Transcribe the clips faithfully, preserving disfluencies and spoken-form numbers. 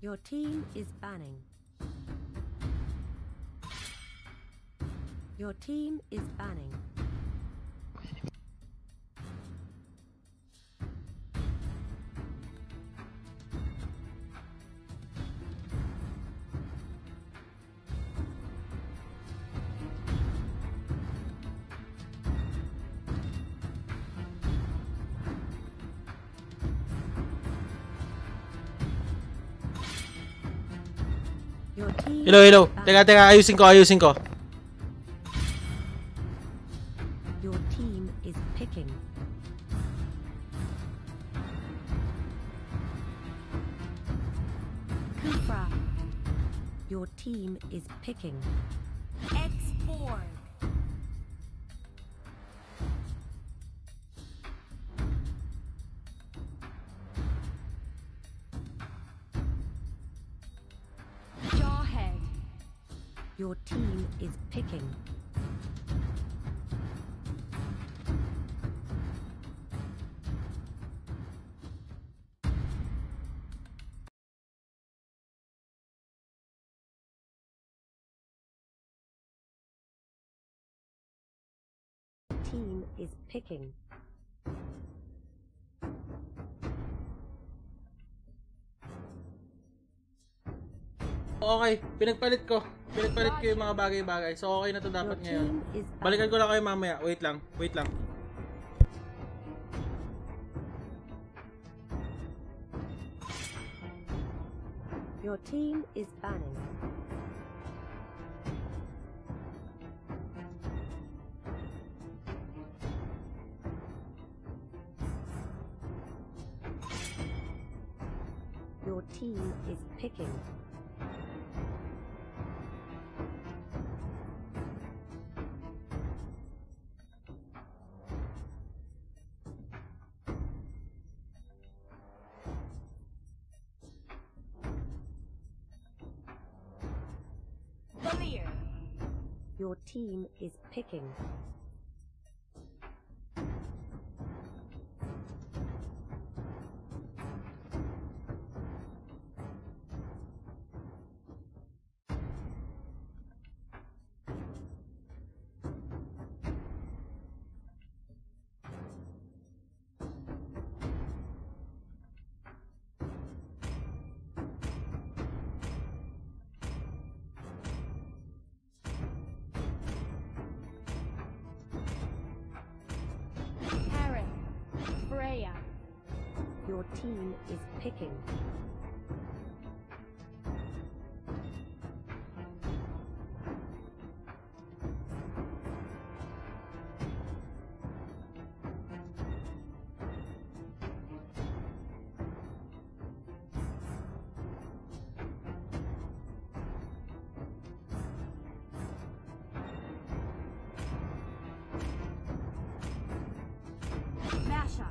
Your team is banning. Your team is banning. Hello, hello. Teka, teka. Ayusin ko, ayusin ko. Your team is picking. Kufra. Your team is picking. Export. Your team is picking. Team is picking. Okay, pinagpalit ko. Pinagpalit ko yung mga bagay-bagay. So okay na to dapat ngayon. Balikan ko lang kayo mamaya. Wait lang, wait lang. Your team is banning. Your team is picking. Your team is picking. Your team is picking. Masha.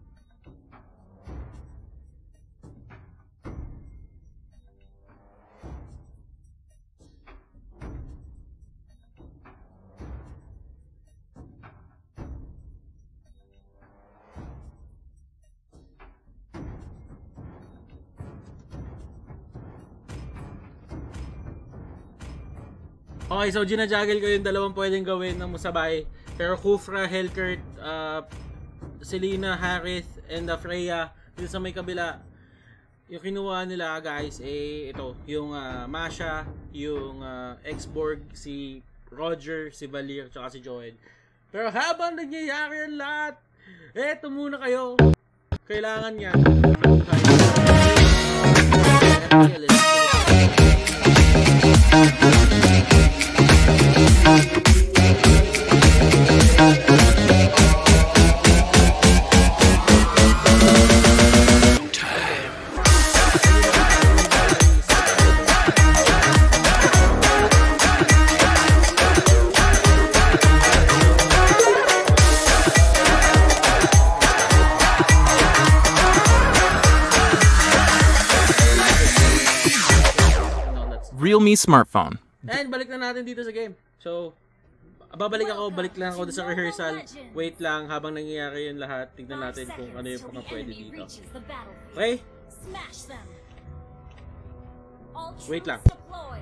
Okay, so ginajaggle ko yung dalawang pwedeng gawin ng musabay. Pero Kufra, Hellcurt, uh, Selena, Harith, and uh, Freya, dito sa may kabila, yung kinuha nila guys, eh, ito, yung uh, Masha, yung uh, X-Borg, si Roger, si Valir, tsaka si Joed. Pero habang nangyayari ang lahat, eto muna kayo. Kailangan yan. Realme smartphone. And balik na natin dito sa game. So, babalik ako, balik lang ako sa rehearsal. Wait lang habang nangyayari yung lahat. Tignan natin kung ano yung mga pwede dito. Okay? All Wait lang. troops deployed.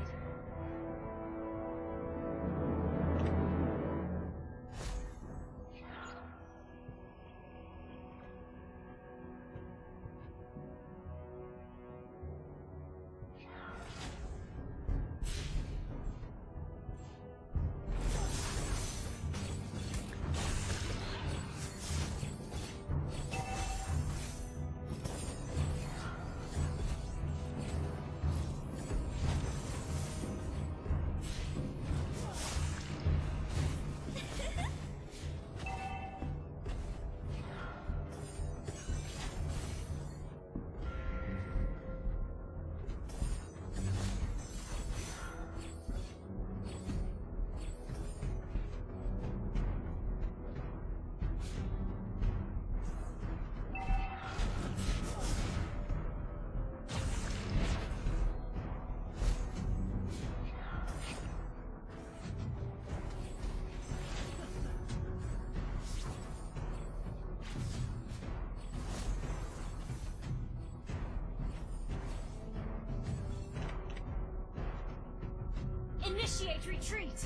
Initiate retreat.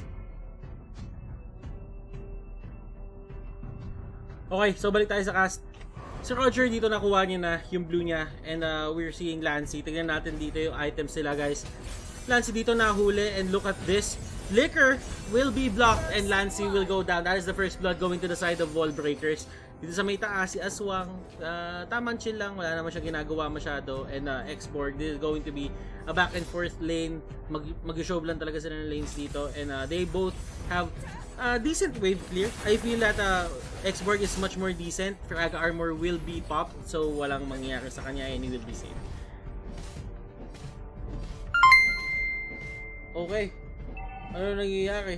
Okay, so balik tayo sa cast. Si Roger dito nakuha niya na yung blue niya and uh, we're seeing Lancy. Tignan natin dito yung items nila guys. Lancy dito nahuli and look at this. Liquor will be blocked and Lancy will go down. That is the first blood going to the side of wall breakers. Dito sa may taas, si Aswang, uh, tamang chill lang. Wala naman siya ginagawa masyado. And uh, X-Borg, this is going to be a back and forth lane. Mag Mag-show lang talaga sila ng lanes dito. And uh, they both have uh, decent wave clear. I feel that uh, X-Borg is much more decent. Frag armor will be popped. So walang mangyayari sa kanya and he will be safe. Okay. Ano nangyayari?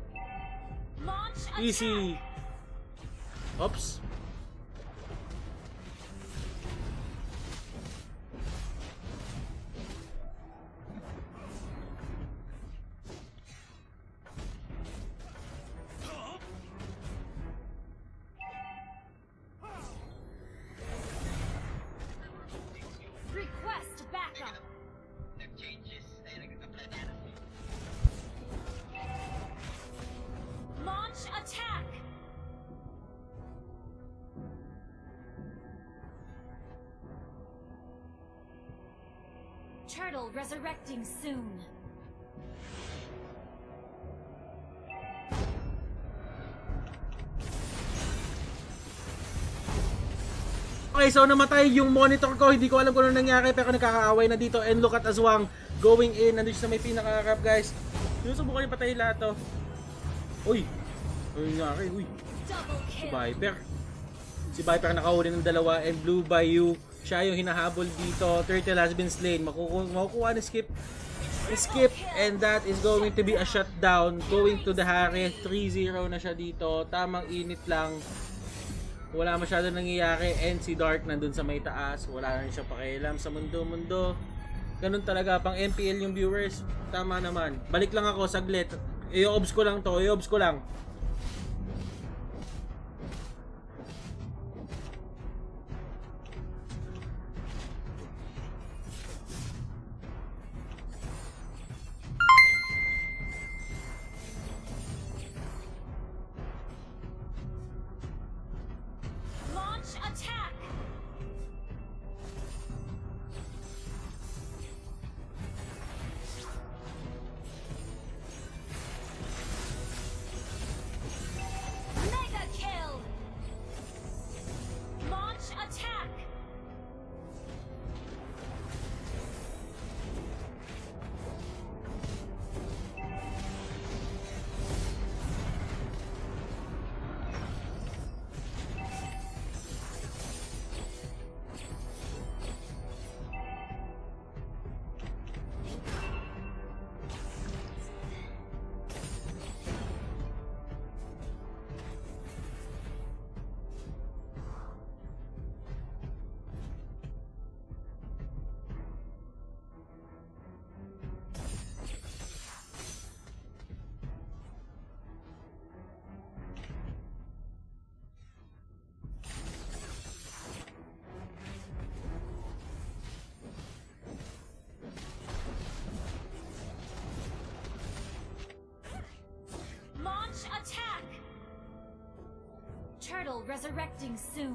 Easy. Oops. Request backup. Launch attack. Turtle resurrecting soon. Okay, so namatay yung monitor ko. Hindi ko alam kung ano nangyari pero nakakaaway na dito. And look at Aswang going in. Nandito sa may pinaka-rap guys. Sinusubukan yung patayin lahat to. Uy! Ano nangyari? Uy! Si Viper. Si Viper nakahuli ng dalawa and Blue Bayou. Siya yung hinahabol dito. Turtle has been slain. Makukuha, makukuha ni Skip. Skip and that is going to be a shutdown. Going to the Harris. three zero na siya dito. Tamang init lang. Wala masyado nangyayari and si Dark nandun sa may taas. Wala na rin siya pakialam sa mundo-mundo. Ganun talaga pang M P L yung viewers. Tama naman. Balik lang ako saglit. I-obs ko lang to. I-obs ko lang. Attack! Mega kill! Launch attack! Turtle resurrecting soon.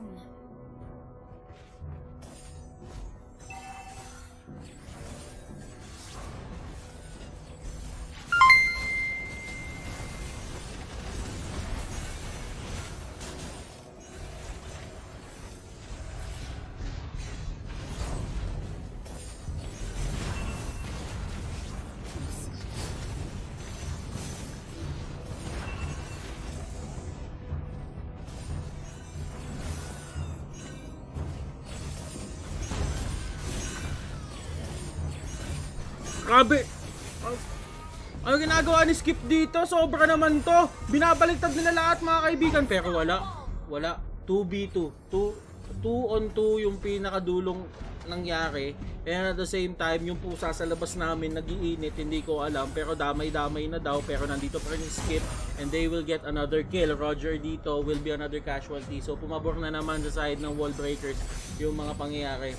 Grabe! Ano ginagawa ni Skip dito? Sobra naman to! Binabaliktad nila lahat mga kaibigan. Pero wala. Wala. two v two. two on two yung pinakadulong nangyari. And at the same time, yung pusa sa labas namin nag-iinit. Hindi ko alam. Pero damay-damay na daw. Pero nandito pa rin yung Skip. And they will get another kill. Roger dito will be another casualty. So pumabor na naman sa side ng wall breakers yung mga pangyayari.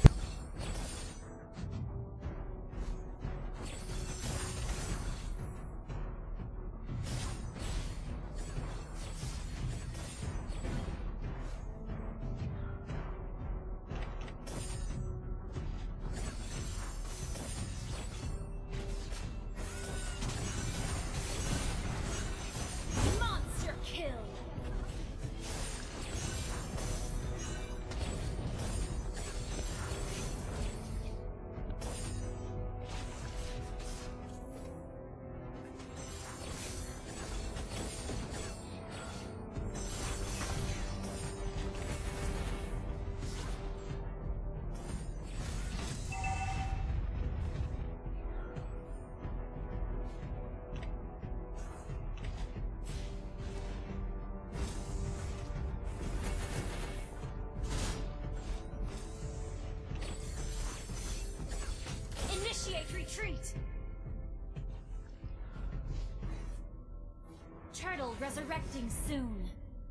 Retreat! Turtle resurrecting soon.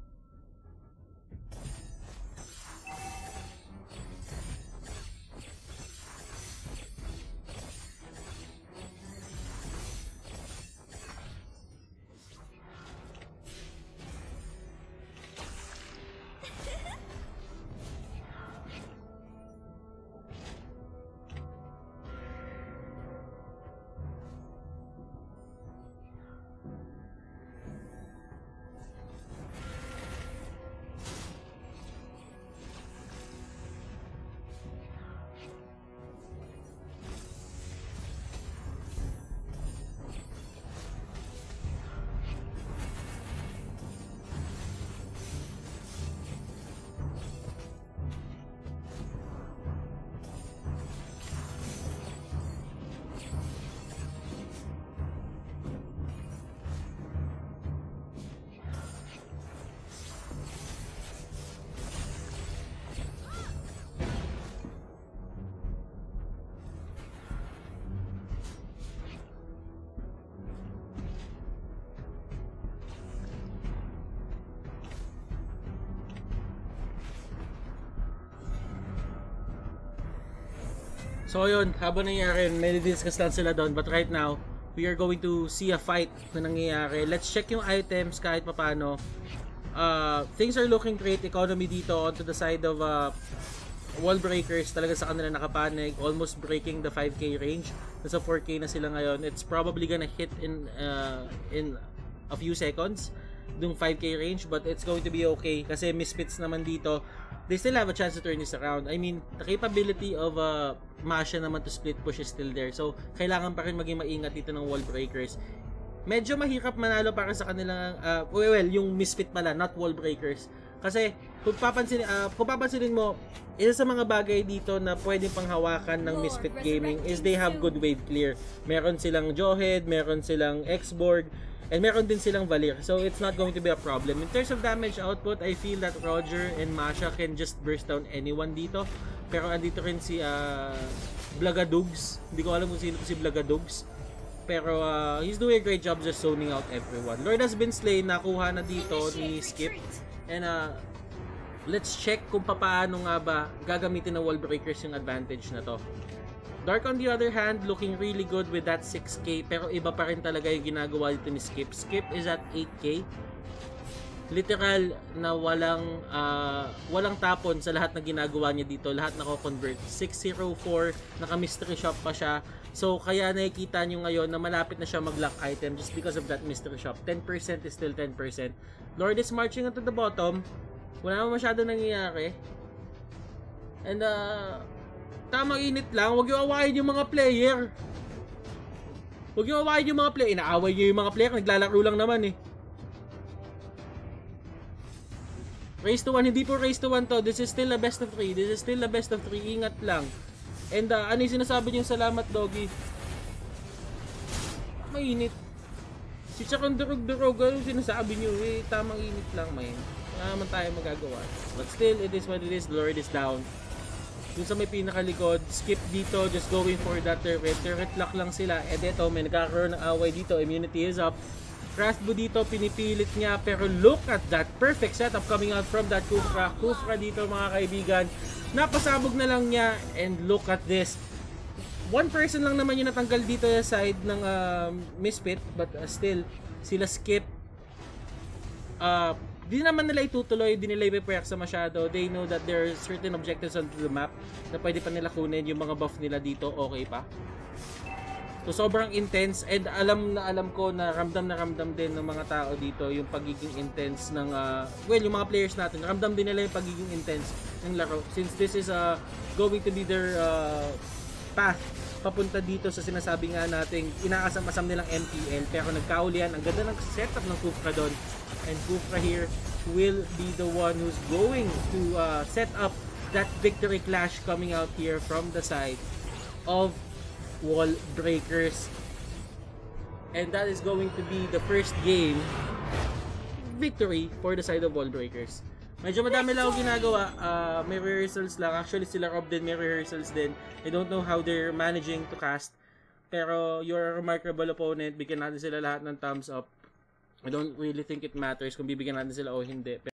So yun, habang nangyayari, may discuss lang sila doon. But right now, we are going to see a fight na nangyayari. Let's check yung items kahit papano. Uh, things are looking great. Economy dito onto the side of uh, wall breakers. Talaga sa kanila nakapanig. Almost breaking the five K range. Nasa four K na sila ngayon. It's probably gonna hit in uh, in a few seconds dung five K range, but it's going to be okay kasi misfits naman dito. They still have a chance to turn this around. I mean, the capability of uh, Masha naman to split push is still there. So, kailangan pa rin maging maingat dito ng wall breakers. Medyo mahirap manalo para sa kanilang, uh, well, yung misfit pala, not wall breakers. Kasi, kung papansin, uh, kung papansinin mo, isa sa mga bagay dito na pwedeng panghawakan ng Misfit Gaming is they have good wave clear. Meron silang Jawhead, meron silang X-Borg, and meron din silang Valir. So, it's not going to be a problem. In terms of damage output, I feel that Roger and Masha can just burst down anyone dito. Pero andito rin si uh, Blagadugs. Hindi ko alam kung sino si Blagadugs. Pero uh, he's doing a great job just zoning out everyone. Lord has been slain. Nakuha na dito ni Skip. And uh, let's check kung paano nga ba gagamitin ng wall breakers yung advantage na to. Dark on the other hand, looking really good with that six K, pero iba pa rin talaga yung ginagawa dito ni Skip. Skip is at eight K. literal na walang uh, walang tapon sa lahat ng ginagawa niya dito. Lahat nako-convert. six oh four, naka-mystery shop pa siya. So, kaya nakikita nyo ngayon na malapit na siya mag-lock item just because of that mystery shop. ten percent is still ten percent. Lord is marching onto the bottom. Wala naman masyado nangyayari. And, uh, tamang init lang. Huwag yung awayin yung mga player. Huwag yung awayin yung mga player. Inaaway nyo yung mga player. Naglalaro lang naman eh. Race to one. Hindi po race to one to. This is still a best of three. This is still a best of three. Ingat lang. And uh, ano yung sinasabi nyo? Salamat, Dogie. Mainit. Si Chakang durog-durog. Ano yung sinasabi nyo? Eh, tamang init lang, man. Wala naman tayo magagawa. But still, it is what it is. The Lord is down. Dun sa may pinakalikod, skip dito, just going for that turret. Turret lock lang sila. And eto, may nagkakaroon ng away dito. Immunity is up. Crashbo dito, pinipilit niya. Pero look at that perfect setup coming out from that Kufra. Kufra dito, mga kaibigan. Napasabog na lang niya. And look at this. One person lang naman yung natanggal dito sa side ng uh, Misfit. But uh, still, sila skip. Uh, Di naman nila itutuloy, di nila ipiperksa masyado. They know that there are certain objectives on the map na pwede pa nila kunin. Yung mga buff nila dito, okay pa. So, sobrang intense. And alam na alam ko na ramdam na ramdam din ng mga tao dito yung pagiging intense ng, uh, well, yung mga players natin. Ramdam din nila yung pagiging intense ng laro. Since this is uh, going to be their uh, path papunta dito sa sinasabi nga nating inaasam-asam nilang M P L. Pero nagkaulian. Ang ganda ng setup ng Kufra doon. And Kufra here will be the one who's going to uh, set up that victory clash coming out here from the side of Wall Breakers. And that is going to be the first game victory for the side of Wall Breakers. Medyo madami lang ako ginagawa. Uh, may rehearsals lang. Actually, sila Rob din may rehearsals din. I don't know how they're managing to cast. Pero you're a remarkable opponent. Bigyan natin sila lahat ng thumbs up. I don't really think it matters kung bibigyan natin sila o hindi.